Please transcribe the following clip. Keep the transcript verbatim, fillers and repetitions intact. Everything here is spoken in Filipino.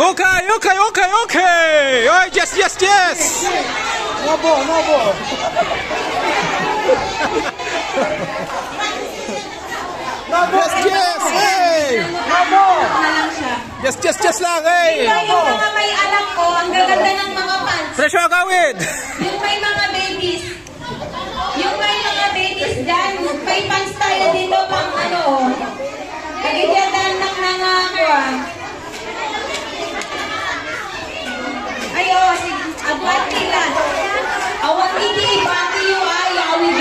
Okay, okay, okay, okay. Oh, yes, yes, yes. No ball, no ball. No ball. Yes, yes, hey. No ball. Yes, yes, yes lang, hey. Yung mga may anak ko, ang gaganda ng mga pants. Presyo agawid. Yung may mga babies. Yung may mga babies dyan, may pants tayo dito.